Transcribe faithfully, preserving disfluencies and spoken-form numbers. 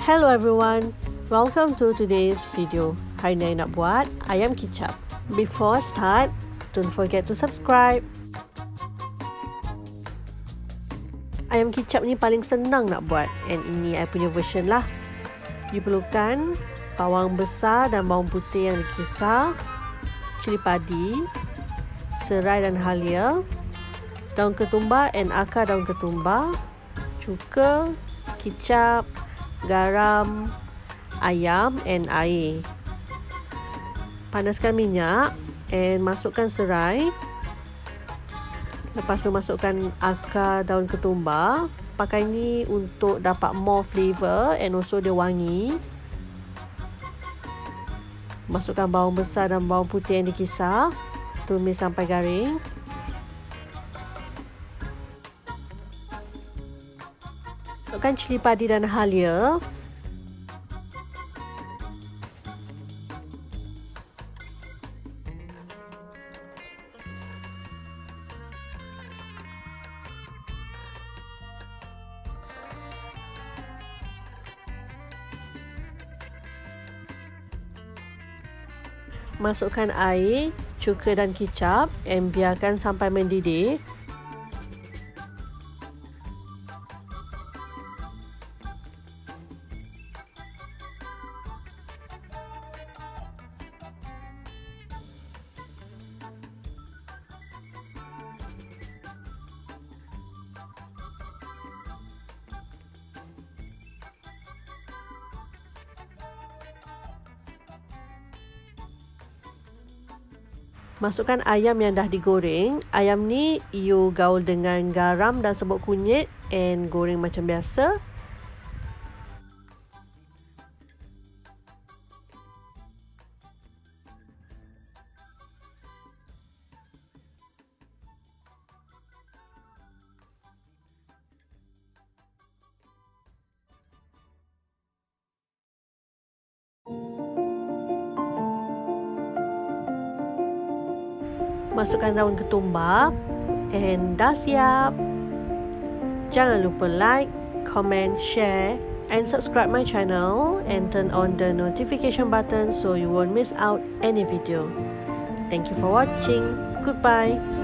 Hello everyone, welcome to today's video. Hari ni nak buat ayam kicap. Before start, don't forget to subscribe. Ayam kicap ni paling senang nak buat, and ini I punya version lah. You perlukan bawang besar dan bawang putih yang dikisar, cili padi, serai dan halia, daun ketumbar and akar daun ketumbar, cuka, kicap, garam, ayam and air. Panaskan minyak and masukkan serai. Lepas tu masukkan akar daun ketumbar. Pakai ni untuk dapat more flavor and also dia wangi. Masukkan bawang besar dan bawang putih yang dikisar. Tumis sampai garing. Masukkan cili padi dan halia. Masukkan air, cuka dan kicap dan biarkan sampai mendidih. Masukkan ayam yang dah digoreng. Ayam ni you gaul dengan garam dan serbuk kunyit and goreng macam biasa. Masukkan daun ketumbar and dah siap. Jangan lupa like, comment, share and subscribe my channel and turn on the notification button so you won't miss out any video. Thank you for watching. Goodbye.